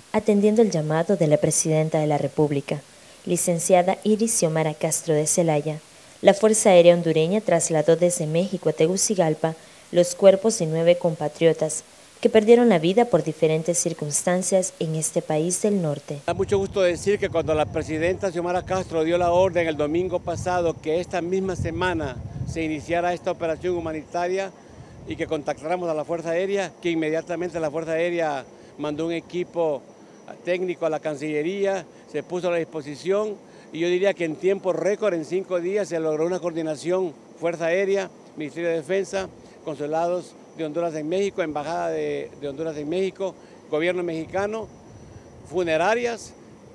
atendiendo el llamado de la Presidenta de la República, licenciada Iris Xiomara Castro de Zelaya. La Fuerza Aérea Hondureña trasladó desde México a Tegucigalpa los cuerpos de 9 compatriotas que perdieron la vida por diferentes circunstancias en este país del norte. Da mucho gusto decir que cuando la Presidenta Xiomara Castro dio la orden el domingo pasado que esta misma semana se iniciara esta operación humanitaria y que contactáramos a la Fuerza Aérea, que inmediatamente la Fuerza Aérea mandó un equipo técnico a la Cancillería, se puso a la disposición y yo diría que en tiempo récord, en 5 días, se logró una coordinación Fuerza Aérea, Ministerio de Defensa, consulados de Honduras en México, Embajada de Honduras en México, gobierno mexicano, funerarias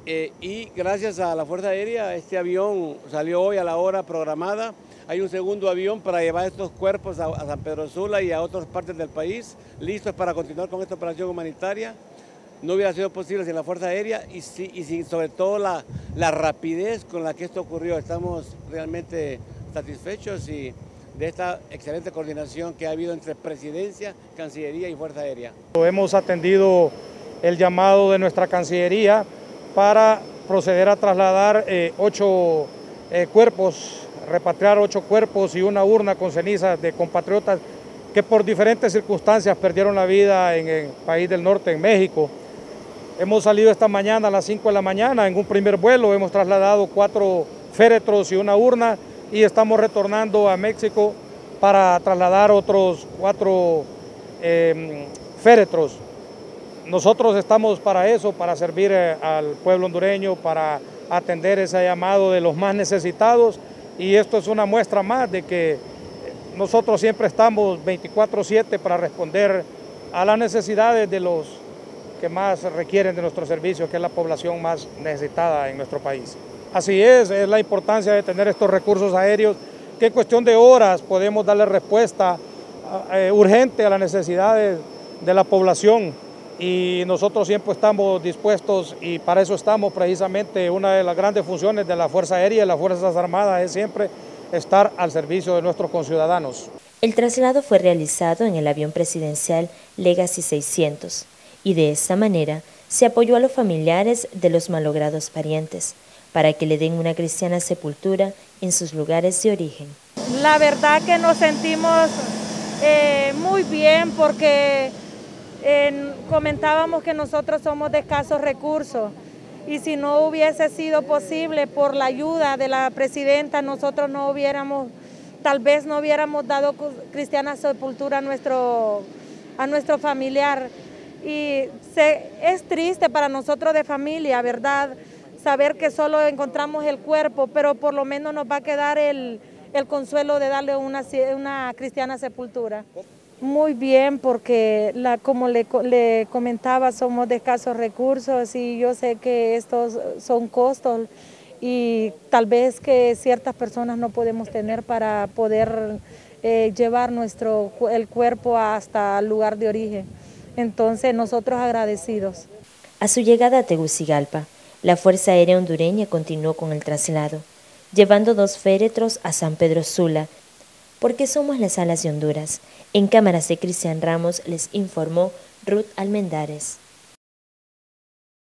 y gracias a la Fuerza Aérea este avión salió hoy a la hora programada. Hay un segundo avión para llevar estos cuerpos a San Pedro Sula y a otras partes del país, listos para continuar con esta operación humanitaria. No hubiera sido posible sin la Fuerza Aérea y sin sobre todo la rapidez con la que esto ocurrió. Estamos realmente satisfechos y de esta excelente coordinación que ha habido entre Presidencia, Cancillería y Fuerza Aérea. Hemos atendido el llamado de nuestra Cancillería para proceder a trasladar 8 cuerpos, repatriar 8 cuerpos y una urna con cenizas de compatriotas que por diferentes circunstancias perdieron la vida en el país del norte, en México. Hemos salido esta mañana a las 5 de la mañana en un primer vuelo, hemos trasladado 4 féretros y una urna y estamos retornando a México para trasladar otros 4 féretros. Nosotros estamos para eso, para servir al pueblo hondureño, para atender ese llamado de los más necesitados y esto es una muestra más de que nosotros siempre estamos 24/7 para responder a las necesidades de los que más requieren de nuestro servicio, que es la población más necesitada en nuestro país. Así es la importancia de tener estos recursos aéreos, que en cuestión de horas podemos darle respuesta urgente a las necesidades de la población y nosotros siempre estamos dispuestos y para eso estamos precisamente. Una de las grandes funciones de la Fuerza Aérea y las Fuerzas Armadas es siempre estar al servicio de nuestros conciudadanos. El traslado fue realizado en el avión presidencial Legacy 600 y de esta manera se apoyó a los familiares de los malogrados parientes para que le den una cristiana sepultura en sus lugares de origen. La verdad que nos sentimos muy bien porque comentábamos que nosotros somos de escasos recursos y si no hubiese sido posible por la ayuda de la Presidenta, nosotros tal vez no hubiéramos dado cristiana sepultura a nuestro familiar. Y es triste para nosotros de familia, ¿verdad?, saber que solo encontramos el cuerpo, pero por lo menos nos va a quedar el consuelo de darle una cristiana sepultura. Muy bien, porque como le comentaba, somos de escasos recursos y yo sé que estos son costos y tal vez que ciertas personas no podemos tener para poder llevar el cuerpo hasta el lugar de origen. Entonces nosotros agradecidos. A su llegada a Tegucigalpa, la Fuerza Aérea Hondureña continuó con el traslado, llevando 2 féretros a San Pedro Sula, porque somos las alas de Honduras. En cámaras de Cristian Ramos les informó Ruth Almendares.